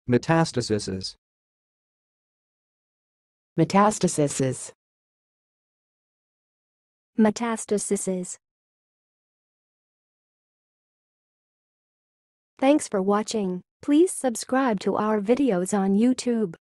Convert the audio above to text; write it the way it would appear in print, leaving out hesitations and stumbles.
Metastasis. Metastasis. Metastasis. Thanks for watching. Please subscribe to our videos on YouTube.